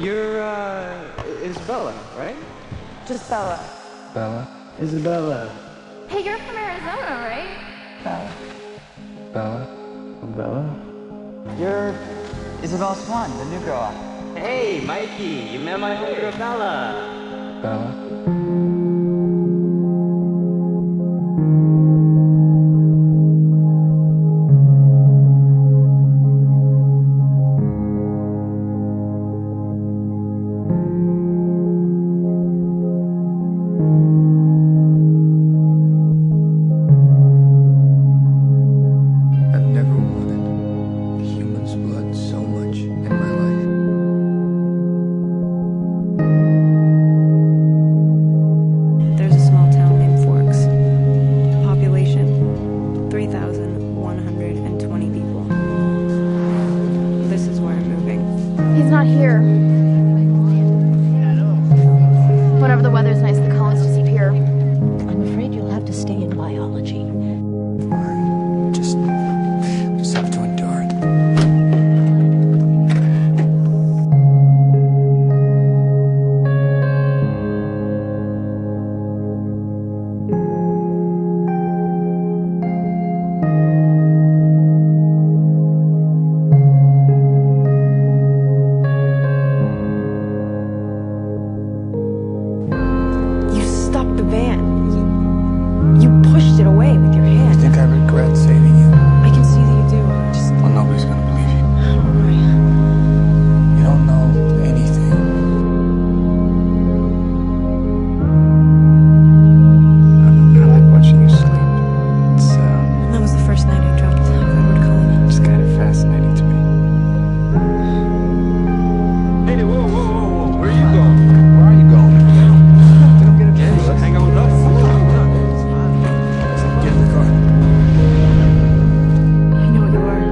You're, Isabella, right? Just Bella. Bella? Isabella. Hey, you're from Arizona, right? Bella. Bella? Bella? You're Isabel Swan, the new girl. Hey, Mikey, you met my homegirl Bella. Bella? I've never wanted a human's blood so much in my life. There's a small town named Forks. Population 3,120 people. This is where I'm moving. He's not here. Whenever the weather's nice, the colonists disappear. I'm afraid you'll have to stay in biology. Just have to endure it. You stopped the van. You pushed it away with your I hand. think I regret saving you. I can see that you do. Just, Well, nobody's gonna believe you. how do I? You don't know anything. I like watching you sleep. That was the first night I dropped Edward Cullen. It's kind of fascinating to me. Hey, whoa, whoa, whoa, whoa, where are you going? Where are you going? Let's hang out with us. Get in the car. I know what you are.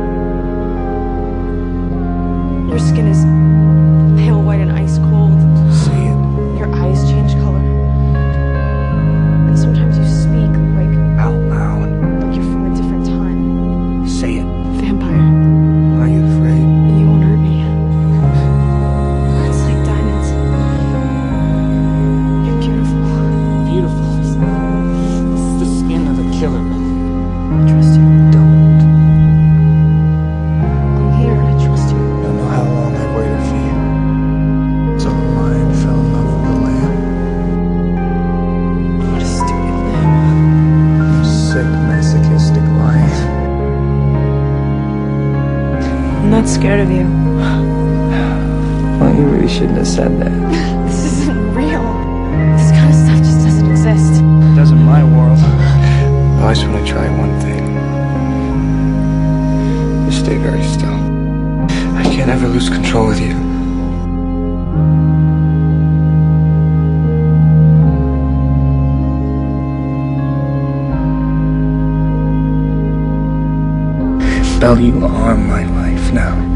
Your skin is pale white and ice cold. See it Your eyes change color. And sometimes you speak out loud. like you're from a different time. Say it. Vampire, Are you afraid? you won't hurt me. It's like diamonds. You're beautiful. Beautiful. It's the skin of the killer. I trust you. Don't. I'm here. I trust you. You don't know how long I've waited for you. So the lion fell in love with the lamb. What a stupid lamb. Sick, masochistic lion. I'm not scared of you. Well, you really shouldn't have said that. This isn't real. This kind of stuff just doesn't exist. It does in my world. I just want to try one thing. You stay very still. I can't ever lose control with you. Belle, you are my life now.